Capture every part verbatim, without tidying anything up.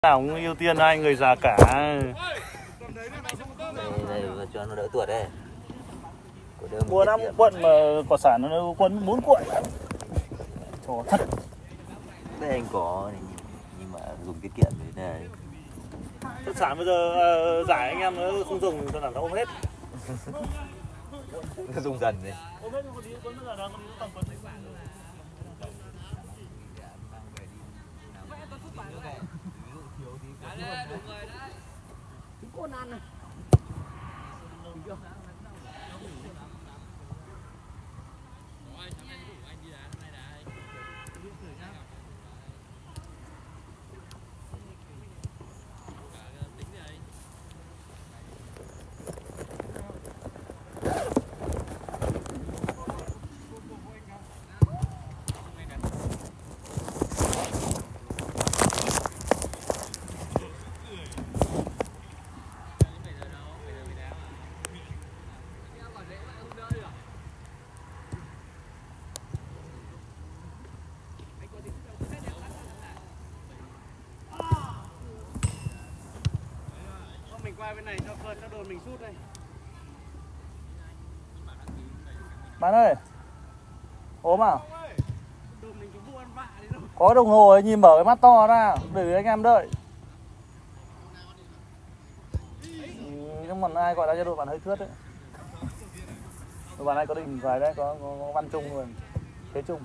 Nào cũng ưu tiên hai người già cả. Đây, đây cho nó đỡ tuột đấy. Mua năm cuộn mà quả sản nó cuốn bốn cuộn. Trời thật. Đây anh có nhưng mà dùng tiết kiệm thế này. Quả sản bây giờ uh, giải anh em nó không dùng cho nó ôm hết. Nó dùng dần đi. Con ăn này. Mình qua bên này cho cơn cho đồn mình sút đây. Bạn ơi, ốm à? Có đồng hồ ấy, nhìn mở cái mắt to ra để anh em đợi. Nhưng mà ai gọi ra cho đội bạn hơi thướt đấy. Đội bạn này có định vài đấy, có, có, có văn chung rồi, thế chung.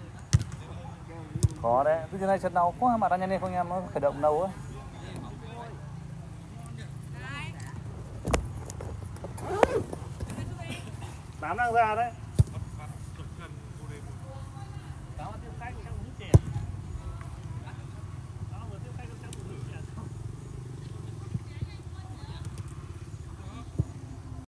Có đấy, cái này trận nào quá bạn đang nhanh lên không em, nó khởi động đâu á. Tám đang ra đấy.